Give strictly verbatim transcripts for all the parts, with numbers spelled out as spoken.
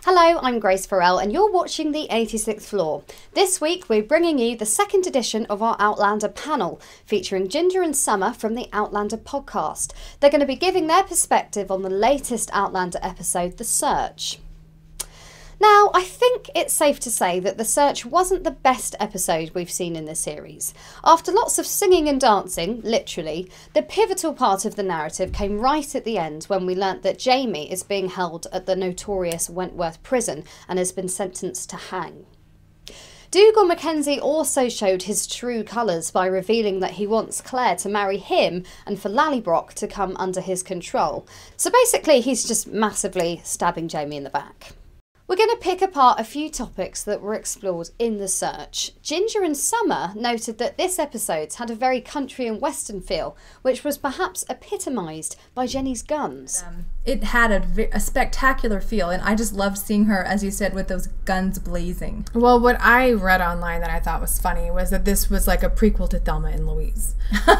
Hello, I'm Grace Farrell and you're watching the eighty-sixth Floor. This week we're bringing you the second edition of our Outlander panel, featuring Ginger and Summer from the Outlander Podcast. They're going to be giving their perspective on the latest Outlander episode, The Search. Now, I think it's safe to say that The Search wasn't the best episode we've seen in the series. After lots of singing and dancing, literally, the pivotal part of the narrative came right at the end when we learnt that Jamie is being held at the notorious Wentworth prison and has been sentenced to hang. Dougal Mackenzie also showed his true colours by revealing that he wants Claire to marry him and for Lallybroch to come under his control. So basically, he's just massively stabbing Jamie in the back. We're going to pick apart a few topics that were explored in The Search. Ginger and Summer noted that this episode had a very country and western feel, which was perhaps epitomised by Jenny's guns. Um, it had a, a spectacular feel, and I just loved seeing her, as you said, with those guns blazing. Well, what I read online that I thought was funny was that this was like a prequel to Thelma and Louise.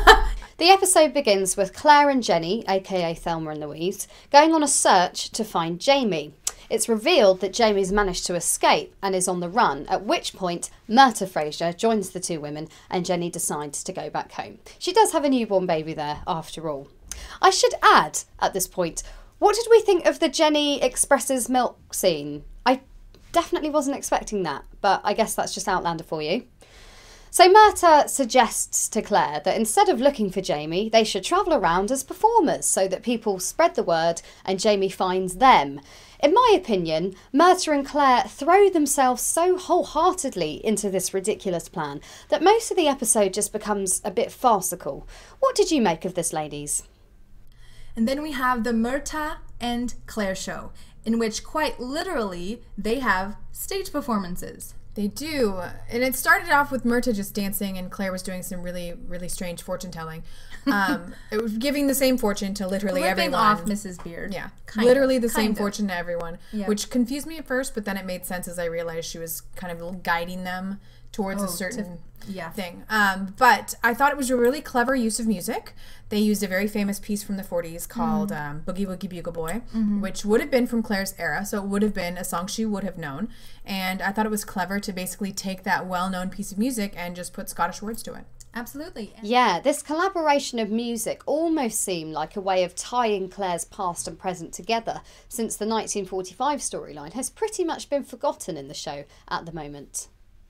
The episode begins with Claire and Jenny, aka Thelma and Louise, going on a search to find Jamie. It's revealed that Jamie's managed to escape and is on the run, at which point Murtagh Fraser joins the two women and Jenny decides to go back home. She does have a newborn baby there, after all. I should add, at this point, what did we think of the Jenny expresses milk scene? I definitely wasn't expecting that, but I guess that's just Outlander for you. So Murtagh suggests to Claire that instead of looking for Jamie, they should travel around as performers so that people spread the word and Jamie finds them. In my opinion, Murtagh and Claire throw themselves so wholeheartedly into this ridiculous plan that most of the episode just becomes a bit farcical. What did you make of this, ladies? And then we have the Murtagh and Claire show, in which quite literally they have stage performances. They do. And it started off with Murtagh just dancing and Claire was doing some really, really strange fortune telling. Um, it was giving the same fortune to literally Flipping everyone. off Missus Beard. Yeah. Kind literally of, the same kind of. fortune to everyone, Yeah. which confused me at first, but then it made sense as I realized she was kind of guiding them towards Oh, a certain to, yeah. thing. Um, but I thought it was a really clever use of music. They used a very famous piece from the forties called mm. um, Boogie Woogie Bugle Boy, mm-hmm. which would have been from Claire's era, so it would have been a song she would have known. And I thought it was clever to basically take that well-known piece of music and just put Scottish words to it. Absolutely. Yeah, this collaboration of music almost seemed like a way of tying Claire's past and present together, since the nineteen forty-five storyline has pretty much been forgotten in the show at the moment.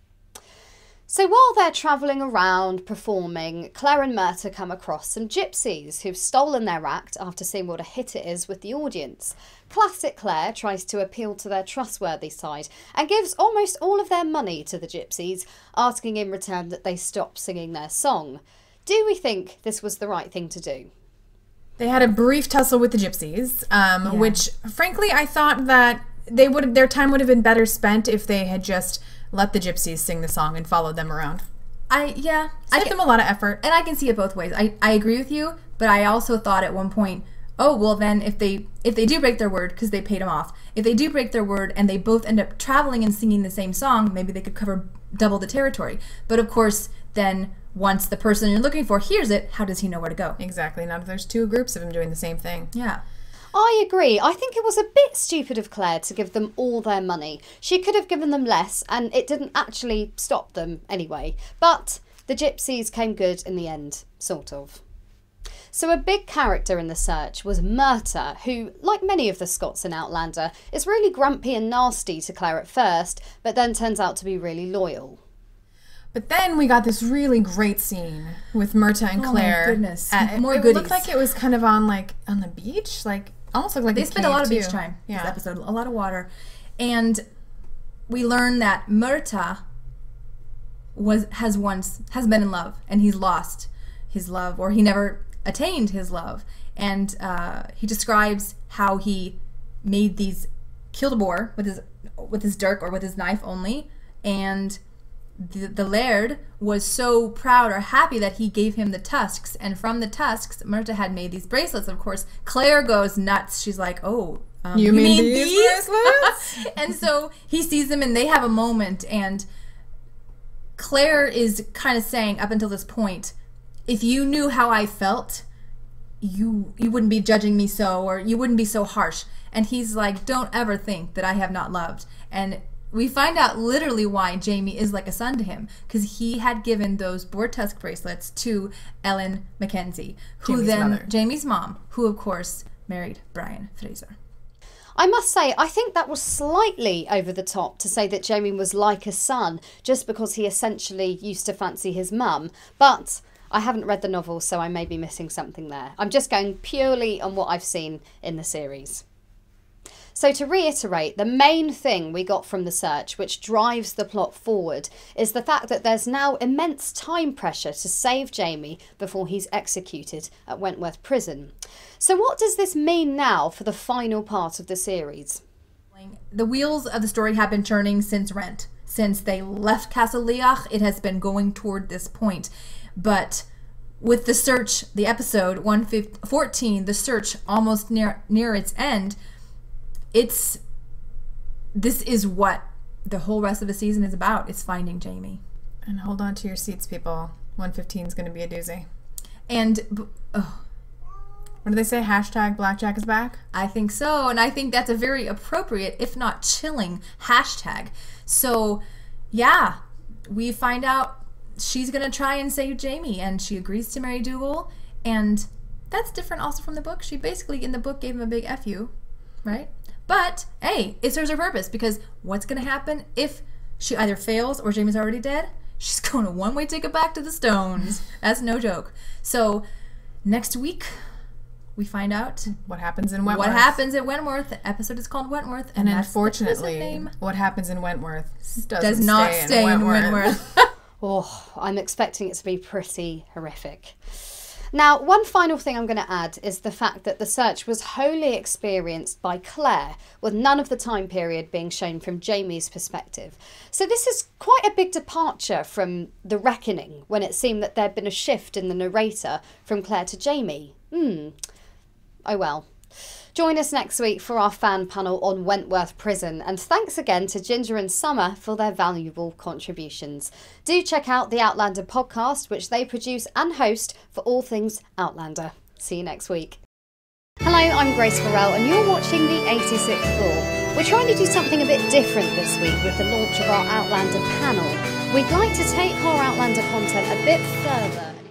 So while they're travelling around performing, Claire and Murtagh come across some gypsies who've stolen their act after seeing what a hit it is with the audience. Classic Claire tries to appeal to their trustworthy side and gives almost all of their money to the gypsies, asking in return that they stop singing their song. Do we think this was the right thing to do? They had a brief tussle with the gypsies, um, yeah. which frankly I thought that they would their time would have been better spent if they had just let the gypsies sing the song and followed them around. I yeah, Saved I can, them a lot of effort. and I can see it both ways. I, I agree with you, but I also thought at one point, oh well, then if they if they do break their word because they paid them off, if they do break their word and they both end up traveling and singing the same song, maybe they could cover double the territory. But of course, then once the person you're looking for hears it, how does he know where to go? Exactly. Now there's two groups of them doing the same thing. Yeah. I agree. I think it was a bit stupid of Claire to give them all their money. She could have given them less and it didn't actually stop them anyway. But the gypsies came good in the end, sort of. So a big character in The Search was Murtagh, who, like many of the Scots in Outlander, is really grumpy and nasty to Claire at first, but then turns out to be really loyal. But then we got this really great scene with Murtagh and Claire. Oh my goodness. At, More it goodies. looked like it was kind of on like on the beach, like almost looked like They a spent a cave, lot of too. beach time Yeah. this episode, a lot of water. And we learn that Murtagh was has once has been in love and he's lost his love, or he never attained his love. And uh, he describes how he made these killed a boar with his with his dirk or with his knife only, and the, the laird was so proud or happy that he gave him the tusks, and from the tusks Murtagh had made these bracelets. Of course, Claire goes nuts. She's like, oh, um, you, you mean, mean these, these? bracelets? And so he sees them and they have a moment, and Claire is kind of saying up until this point, if you knew how I felt, you you wouldn't be judging me so, or you wouldn't be so harsh. And he's like, don't ever think that I have not loved. And we find out literally why Jamie is like a son to him, because he had given those boar tusk bracelets to Ellen Mackenzie, who Jamie's then mother. Jamie's mom, who of course married Brian Fraser. I must say, I think that was slightly over the top to say that Jamie was like a son just because he essentially used to fancy his mum. But I haven't read the novel, so I may be missing something there. I'm just going purely on what I've seen in the series. So to reiterate, the main thing we got from the search, which drives the plot forward, is the fact that there's now immense time pressure to save Jamie before he's executed at Wentworth Prison. So what does this mean now for the final part of the series? The wheels of the story have been turning since Rent. Since they left Castle Leach, it has been going toward this point. But with the search, the episode one fourteen, the search almost near near its end, it's this is what the whole rest of the season is about. It's finding Jamie. And hold on to your seats, people. one fifteen is going to be a doozy. And oh, what do they say? Hashtag Blackjack is back? I think so. And I think that's a very appropriate, if not chilling, hashtag. So, yeah, we find out she's going to try and save Jamie, and she agrees to marry Dougal. And that's different also from the book. She basically, in the book, gave him a big F you, right? But, hey, it serves her purpose, because what's going to happen if she either fails or Jamie's already dead? She's going to one-way ticket back to the Stones. That's no joke. So, next week, we find out what happens in Wentworth. What happens at Wentworth. The episode is called Wentworth. And, and unfortunately, what happens in Wentworth does not stay, stay in in Wentworth. Wentworth. Oh, I'm expecting it to be pretty horrific. Now, one final thing I'm going to add is the fact that the search was wholly experienced by Claire, with none of the time period being shown from Jamie's perspective. So this is quite a big departure from The Reckoning, when it seemed that there'd been a shift in the narrator from Claire to Jamie. Hmm. Oh well. Join us next week for our fan panel on Wentworth Prison, and thanks again to Ginger and Summer for their valuable contributions. Do check out the Outlander Podcast, which they produce and host for all things Outlander. See you next week. Hello, I'm Grace Farrell, and you're watching the eighty-sixth Floor. We're trying to do something a bit different this week with the launch of our Outlander panel. We'd like to take our Outlander content a bit further.